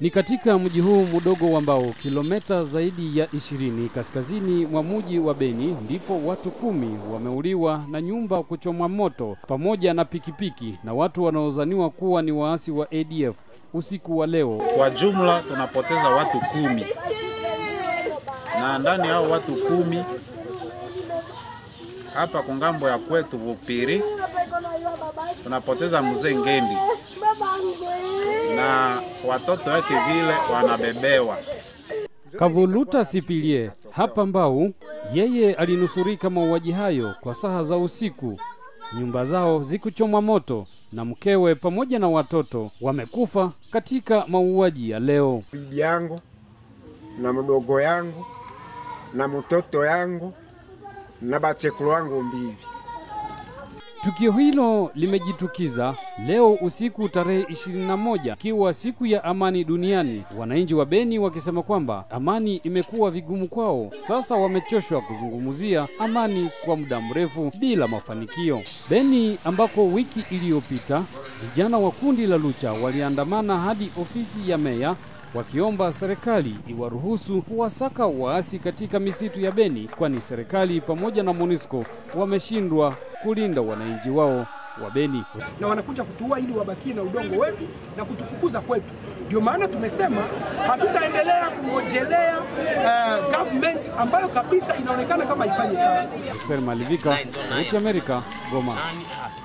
Ni katika mji huu mdogo ambao kilomita zaidi ya 20 kaskazini mwa mji wa Beni ndipo watu 10 wameuliwa na nyumba kuchomwa moto pamoja na pikipiki na watu wanaozaniwa kuwa ni waasi wa ADF usiku wa leo. Kwa jumla tunapoteza watu 10. Na ndani hao watu 10 hapa kungambo ya kwetu Vupiri tunapoteza mzee Ngendi na watoto wake vile wanabebewa. Kavuluta Sipilie hapa Mbau, yeye alinusurika mauaji hayo kwa saa za usiku. Nyumba zao zikuchomwa moto na mkewe pamoja na watoto wamekufa katika mauaji ya leo. Bibi yangu na mdogo yangu na mtoto yangu na bachekulu wangu mbili. Tukio hilo limejitukiza leo usiku tarehe 21 ikiwa siku ya amani duniani. Wananchi wa Beni wakisema kwamba amani imekuwa vigumu kwao. Sasa wamechoshwa kuzungumzia amani kwa muda mrefu bila mafanikio. Beni ambako wiki iliyopita vijana wa kundi la Lucha waliandamana hadi ofisi ya meya wakiomba serikali iwaruhusu kuwasaka waasi katika misitu ya Beni, kwani serikali pamoja na MONUSCO wameshindwa kulinda wananchi wao wa Beni. Na wanakuja kutuua ili wabakie na udongo wetu na kutufukuza kwetu. Ndio maana tumesema hatutaendelea kungojelea government ambayo kabisa inaonekana kama ifanye kazi. Hussein Malivika, Sauti ya Amerika, Goma.